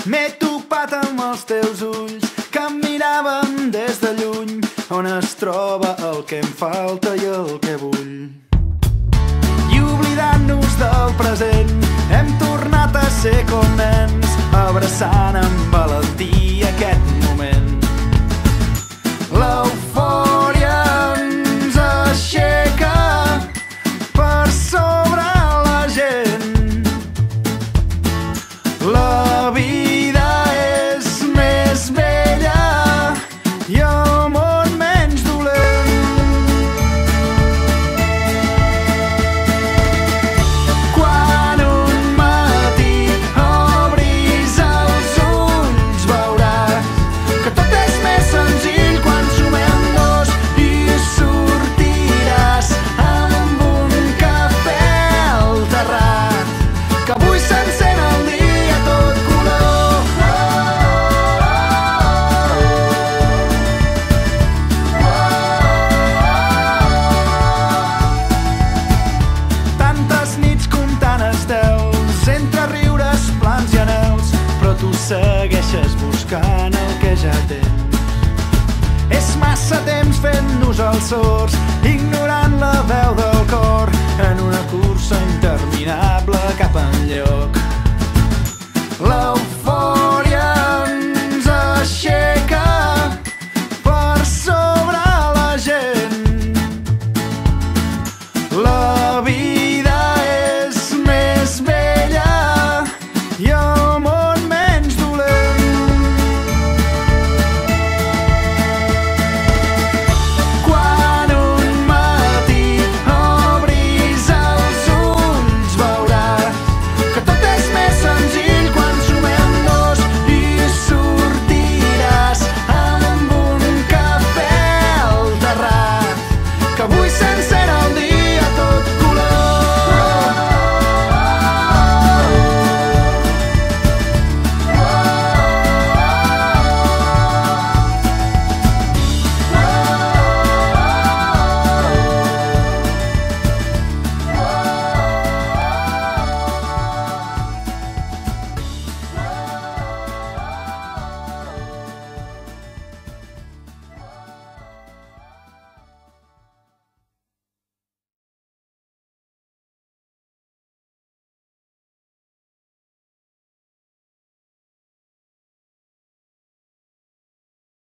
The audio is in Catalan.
M'he topat amb els teus ulls que em miraven des de lluny, on es troba el que em falta i el que vull. I oblidant-nos del present hem tornat a ser com nens, abraçant amb valentia aquest moment. L'eufòria ens aixeca per sobre la gent. La vida és més bella i el món menys dolent. Quan un matí obris els ulls veuràs que tot és més senzill quan sumem dos i sortiràs amb un cafè al terrat, que avui s'encén el dia tot color. Tantes nits comptant estels, entre riures, plans i anels, però tu segueixes buscant el que ja tens. És massa temps fent-nos els sords, ignorant la veu del cor.